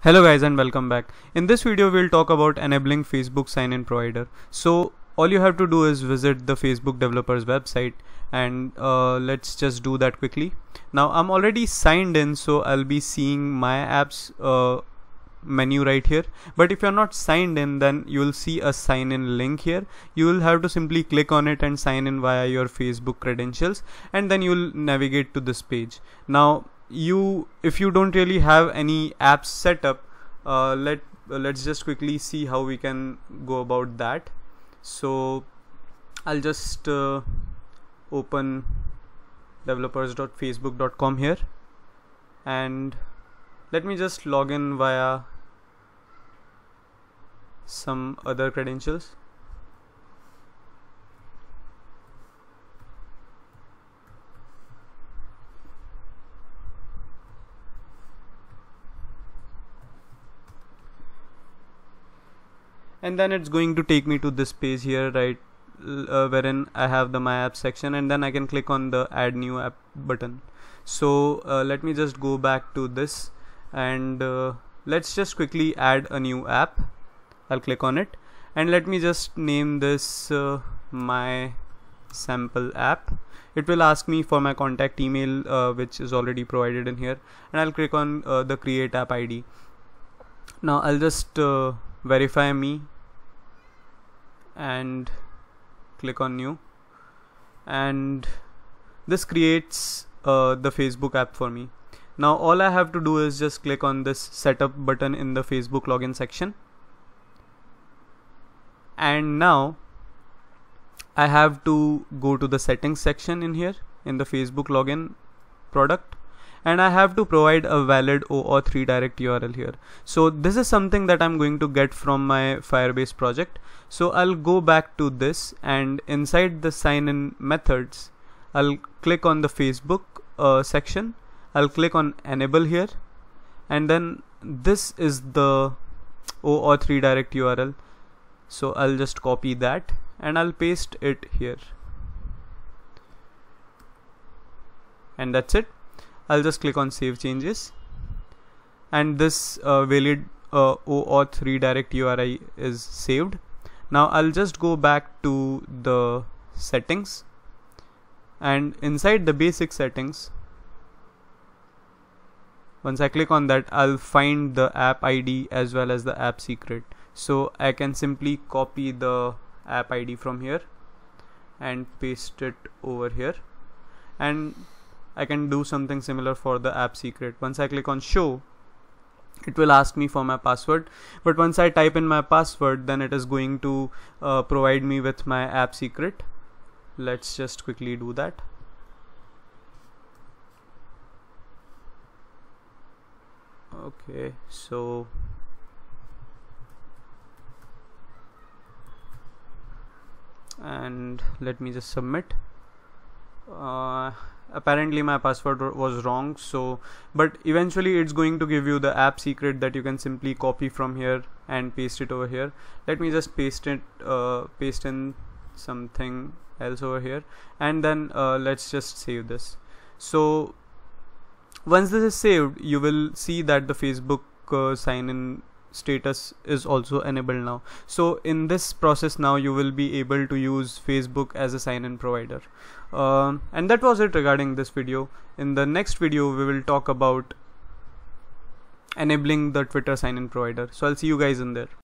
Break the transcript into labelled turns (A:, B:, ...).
A: Hello guys and welcome back. In this video we'll talk about enabling Facebook sign-in provider. So all you have to do is visit the Facebook developers website and let's just do that quickly. Now I'm already signed in, so I'll be seeing my apps menu right here. But if you're not signed in, then you'll see a sign in link here. You will have to simply click on it and sign in via your Facebook credentials, and then you'll navigate to this page. Now if you don't really have any apps set up, let's just quickly see how we can go about that. So I'll just open developers.facebook.com here, and let me just log in via some other credentials. And then it's going to take me to this page here, right, wherein I have the my app section, and then I can click on the add new app button. So let me just go back to this, and let's just quickly add a new app. I'll click on it, and let me just name this my sample app. It will ask me for my contact email, which is already provided in here, and I'll click on the create app ID. Now I'll just verify me and click on new, and this creates the Facebook app for me. Now all I have to do is just click on this setup button in the Facebook login section, and now I have to go to the settings section in here in the Facebook login product, and I have to provide a valid OAuth redirect URL here. So this is something that I'm going to get from my Firebase project. So I'll go back to this, and inside the sign in methods I'll click on the Facebook section. I'll click on enable here, and then this is the OAuth redirect URL. So I'll just copy that and I'll paste it here, and that's it. I'll just click on save changes, and this valid OAuth redirect URI is saved. Now I'll just go back to the settings, and inside the basic settings, once I click on that, I'll find the app ID as well as the app secret. So I can simply copy the app ID from here and paste it over here, and I can do something similar for the app secret. Once I click on show, it will ask me for my password, but once I type in my password, then it is going to provide me with my app secret. Let's just quickly do that. Okay, so and let me just submit. Apparently my password was wrong, so but eventually it's going to give you the app secret that you can simply copy from here and paste it over here. Let me just paste in something else over here, and then let's just save this. So once this is saved, you will see that the Facebook sign-in status is also enabled now. So in this process now you will be able to use Facebook as a sign-in provider. And that was it regarding this video. In the next video we will talk about enabling the Twitter sign-in provider. So I'll see you guys in there.